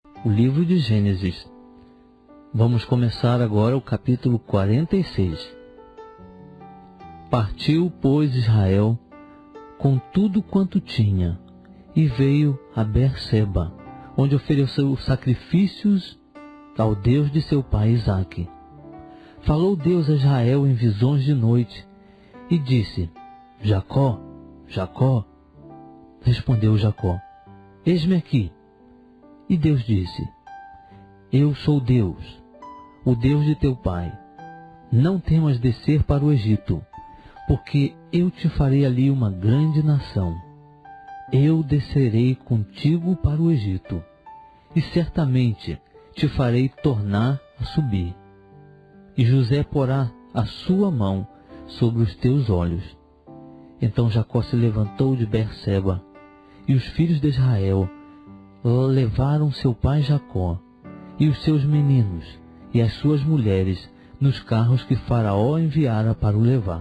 o livro de Gênesis. Vamos começar agora o capítulo 46. Partiu, pois, Israel com tudo quanto tinha, e veio a Berseba, onde ofereceu sacrifícios ao Deus de seu pai Isaque. Falou Deus a Israel em visões de noite, e disse: Jacó, Jacó. Respondeu Jacó: Eis-me aqui. E Deus disse: Eu sou Deus, o Deus de teu pai. Não temas descer para o Egito, porque eu te farei ali uma grande nação. Eu descerei contigo para o Egito, e certamente te farei tornar a subir. E José porá a sua mão sobre os teus olhos. Então Jacó se levantou de Berseba, e os filhos de Israel levaram seu pai Jacó, e os seus meninos, e as suas mulheres, nos carros que Faraó enviara para o levar.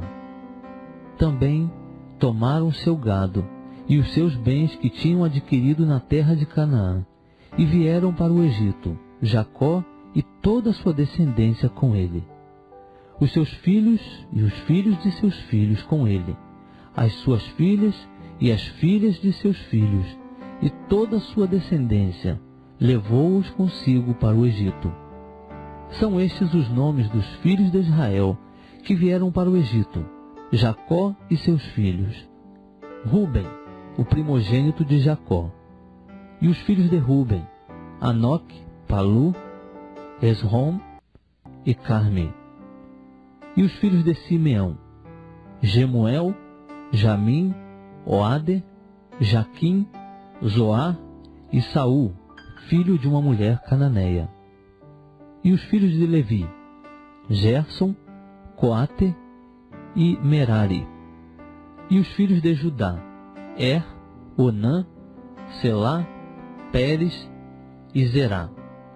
Também tomaram seu gado, e os seus bens que tinham adquirido na terra de Canaã, e vieram para o Egito, Jacó e toda a sua descendência com ele. Os seus filhos e os filhos de seus filhos com ele, as suas filhas e as filhas de seus filhos, e toda a sua descendência, levou-os consigo para o Egito. São estes os nomes dos filhos de Israel que vieram para o Egito: Jacó e seus filhos. Ruben, o primogênito de Jacó. E os filhos de Ruben: Anoque, Palu, Esrom e Carmi. E os filhos de Simeão: Gemuel, Jamim, Oade, Jaquim, Zoar e Saul, filho de uma mulher cananeia. E os filhos de Levi: Gerson, Coate e Merari. E os filhos de Judá: Onã, Selá, Pérez e Zerá.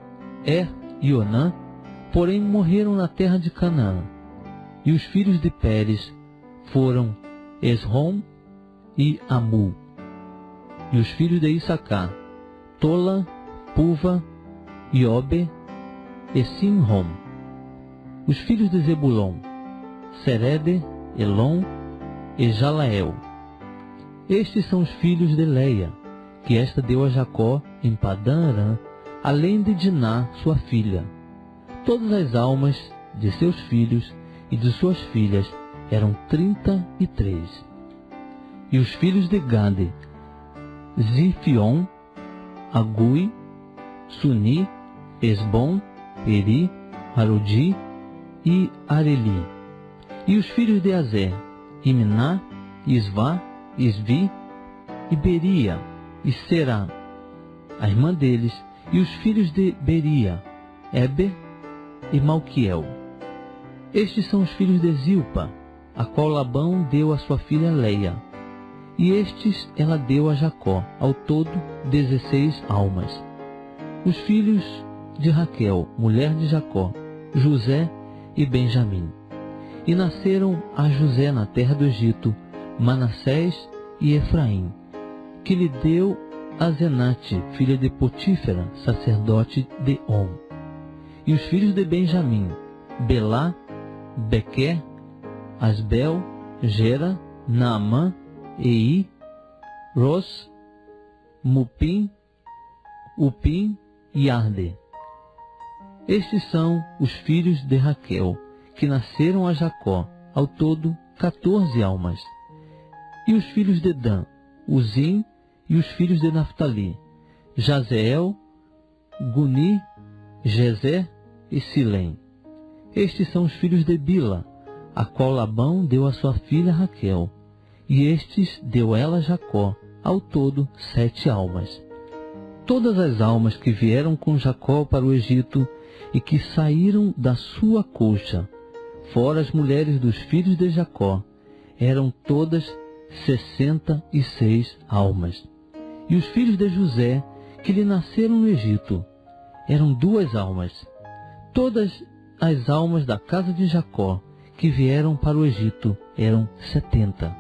E Onã, porém, morreram na terra de Canaã. E os filhos de Pérez foram Esrom e Amu. E os filhos de Issacar: Tola, Puva, Iobe e Simrom. Os filhos de Zebulon: Serede, Elon e Jalael. Estes são os filhos de Leia, que esta deu a Jacó em Padã-Arã, além de Diná, sua filha. Todas as almas de seus filhos e de suas filhas eram 33. E os filhos de Gade: Zifion, Agui, Suni, Esbom, Eri, Arodi e Areli. E os filhos de Azer: Imná, Isvá, Isvi, e Beria, e Será, a irmã deles. E os filhos de Beria: Eber e Malquiel. Estes são os filhos de Zilpa, a qual Labão deu a sua filha Leia. E estes ela deu a Jacó, ao todo 16 almas. Os filhos de Raquel, mulher de Jacó: José e Benjamim. E nasceram a José na terra do Egito Manassés e Efraim, que lhe deu a Zenate, filha de Potífera, sacerdote de On. E os filhos de Benjamim: Belá, Bequer, Asbel, Gera, Naamã, Ei, Ros, Mupim, Upim e Arde. Estes são os filhos de Raquel, que nasceram a Jacó, ao todo 14 almas. E os filhos de Dan: Uzim, e os filhos de Naftali: Jazeel, Guni, Gezer e Silém. Estes são os filhos de Bila, a qual Labão deu a sua filha Raquel, e estes deu ela a Jacó, ao todo 7 almas. Todas as almas que vieram com Jacó para o Egito e que saíram da sua coxa, fora as mulheres dos filhos de Jacó, eram todas 66 almas. E os filhos de José, que lhe nasceram no Egito, eram 2 almas. Todas as almas da casa de Jacó, que vieram para o Egito, eram 70.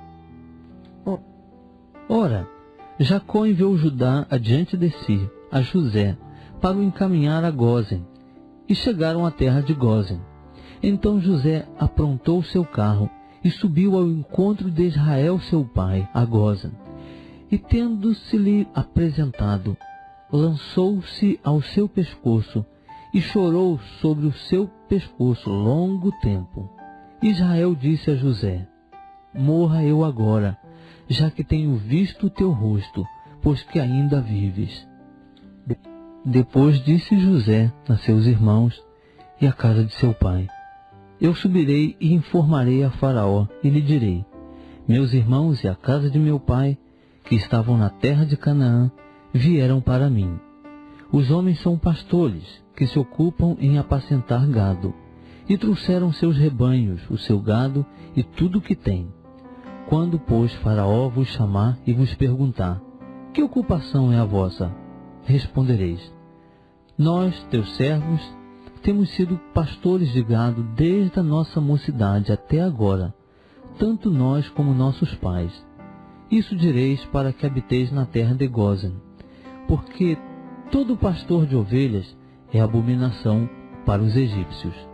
Ora, Jacó enviou Judá adiante de si, a José, para o encaminhar a Gósen, e chegaram à terra de Gósen. Então José aprontou seu carro e subiu ao encontro de Israel seu pai, a Gósen. E tendo-se-lhe apresentado, lançou-se ao seu pescoço e chorou sobre o seu pescoço longo tempo. Israel disse a José: morra eu agora, já que tenho visto o teu rosto, pois que ainda vives. Depois disse José a seus irmãos e à casa de seu pai: eu subirei e informarei a Faraó, e lhe direi: meus irmãos e a casa de meu pai, que estavam na terra de Canaã, vieram para mim. Os homens são pastores, que se ocupam em apacentar gado, e trouxeram seus rebanhos, o seu gado e tudo o que têm. Quando, pois, Faraó vos chamar e vos perguntar: que ocupação é a vossa? Respondereis: nós, teus servos, temos sido pastores de gado desde a nossa mocidade até agora, tanto nós como nossos pais. Isso direis para que habiteis na terra de Gósen, porque todo pastor de ovelhas é abominação para os egípcios.